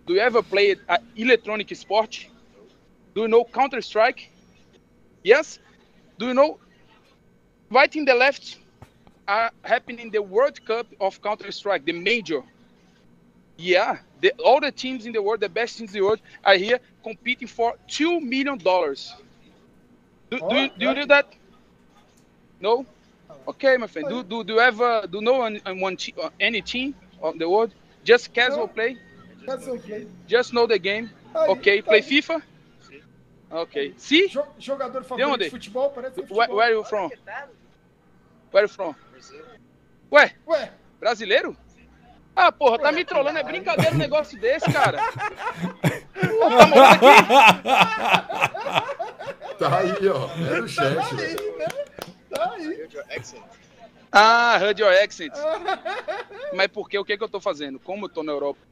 Do you ever play electronic sport? Do you know Counter-Strike? Yes? Do you know right in the left are happening the World Cup of Counter-Strike, the major? Yeah, all the teams in the world, the best teams in the world, are here competing for $2 million. Do you do that? No? Okay, my friend. Do you ever do you know any team of the world? Just casual play? Casual play. Just know the game. Aí, ok, tá play aí. FIFA? Ok. See? Jogador favorito de futebol, parece ser futebol. Where are you from? Where are you from? Ué? Brasileiro? Ah, porra, tá me trollando, é brincadeira um negócio desse, cara. Tá morando aqui? Tá aí, ó. É no chat. Tá aí. Ah, heard your accent. Mas por quê? O que eu tô fazendo? Como eu tô na Europa